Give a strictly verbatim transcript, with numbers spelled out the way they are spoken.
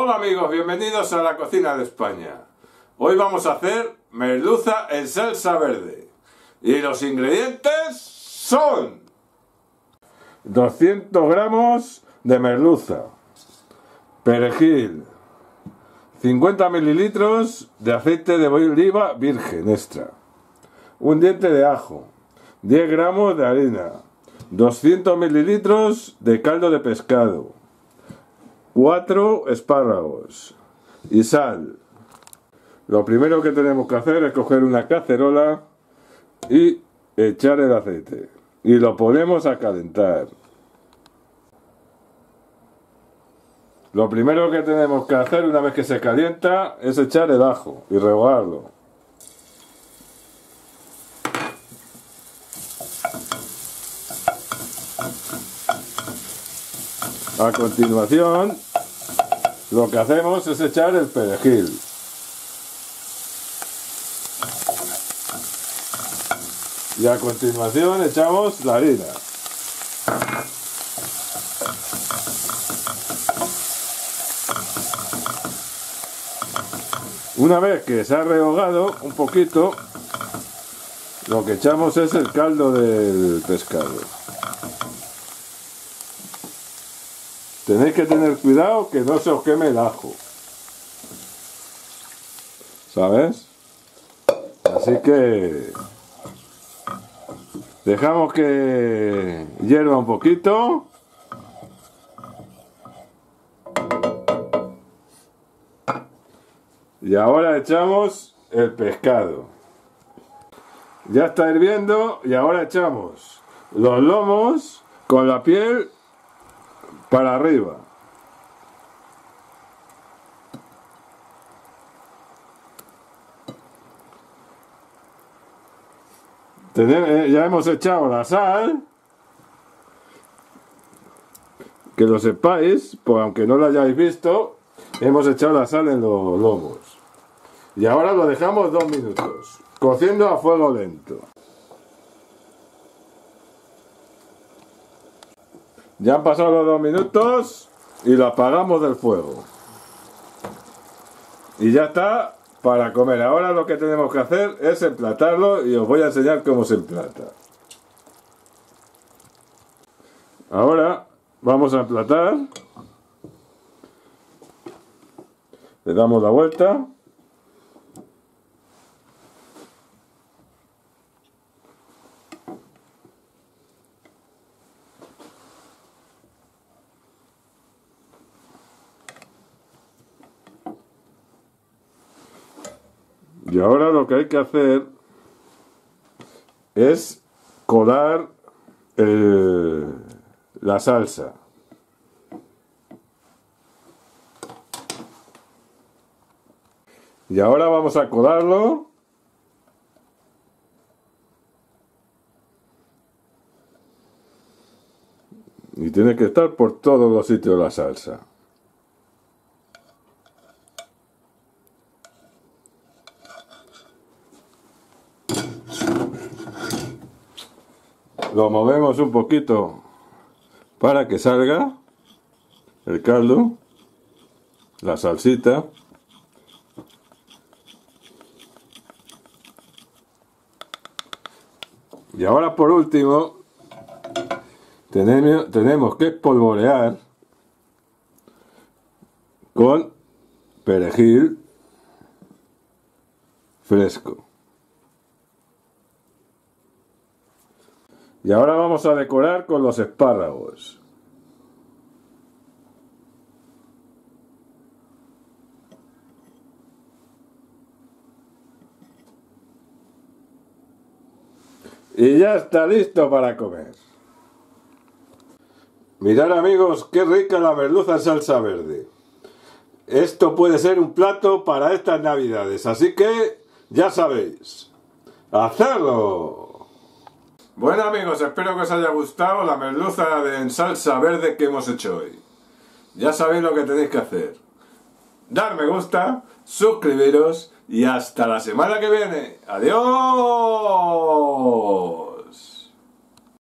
Hola amigos, bienvenidos a la cocina de España. Hoy vamos a hacer merluza en salsa verde. Y los ingredientes son doscientos gramos de merluza, perejil, cincuenta mililitros de aceite de oliva virgen extra, un diente de ajo, diez gramos de harina, doscientos mililitros de caldo de pescado, cuatro espárragos y sal. Lo primero que tenemos que hacer es coger una cacerola y echar el aceite y lo ponemos a calentar. Lo primero que tenemos que hacer una vez que se calienta es echar el ajo y rehogarlo. A continuación, lo que hacemos es echar el perejil. Y a continuación echamos la harina. Una vez que se ha rehogado un poquito, lo que echamos es el caldo del pescado. Tenéis que tener cuidado que no se os queme el ajo, ¿sabes? Así que dejamos que hierva un poquito. Y ahora echamos el pescado. Ya está hirviendo y ahora echamos los lomos con la piel para arriba. Tenemos, ya hemos echado la sal, que lo sepáis, pues aunque no lo hayáis visto, hemos echado la sal en los lomos. Y ahora lo dejamos dos minutos, cociendo a fuego lento. Ya han pasado los dos minutos y lo apagamos del fuego. Y ya está para comer. Ahora lo que tenemos que hacer es emplatarlo y os voy a enseñar cómo se emplata. Ahora vamos a emplatar. Le damos la vuelta. Y ahora lo que hay que hacer es colar el, la salsa. Y ahora vamos a colarlo. Y tiene que estar por todos los sitios la salsa. Lo movemos un poquito para que salga el caldo, la salsita. Y ahora por último tenemos, tenemos que espolvorear con perejil fresco. Y ahora vamos a decorar con los espárragos. Y ya está listo para comer. Mirad amigos, qué rica la merluza en salsa verde. Esto puede ser un plato para estas navidades, así que ya sabéis, ¡hacerlo! Bueno amigos, espero que os haya gustado la merluza en salsa verde que hemos hecho hoy. Ya sabéis lo que tenéis que hacer. Dar me gusta, suscribiros y hasta la semana que viene. ¡Adiós!